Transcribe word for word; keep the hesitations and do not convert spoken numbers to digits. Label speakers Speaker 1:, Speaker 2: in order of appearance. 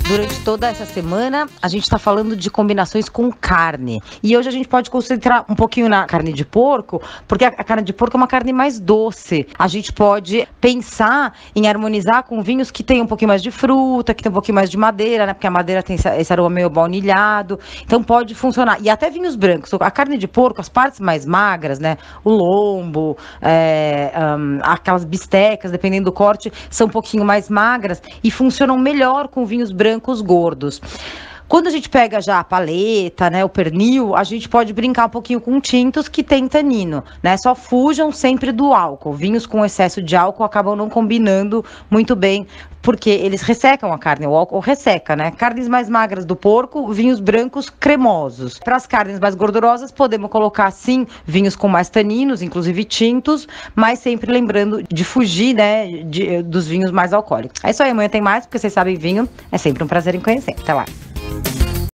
Speaker 1: Durante toda essa semana, a gente está falando de combinações com carne. E hoje a gente pode concentrar um pouquinho na carne de porco, porque a carne de porco é uma carne mais doce. A gente pode pensar em harmonizar com vinhos que tem um pouquinho mais de fruta, que tem um pouquinho mais de madeira, né? Porque a madeira tem esse aroma meio baunilhado. Então pode funcionar. E até vinhos brancos. A carne de porco, as partes mais magras, né? O lombo, é, um, aquelas bistecas, dependendo do corte, são um pouquinho mais magras e funcionam melhor com vinhos brancos gordos. Quando a gente pega já a paleta, né, o pernil, a gente pode brincar um pouquinho com tintos que tem tanino, né? Só fujam sempre do álcool. Vinhos com excesso de álcool acabam não combinando muito bem, porque eles ressecam a carne, o álcool resseca, né? Carnes mais magras do porco, vinhos brancos cremosos. Para as carnes mais gordurosas, podemos colocar, sim, vinhos com mais taninos, inclusive tintos, mas sempre lembrando de fugir, né, de, dos vinhos mais alcoólicos. É isso aí, amanhã tem mais, porque vocês sabem, vinho é sempre um prazer em conhecer. Até lá.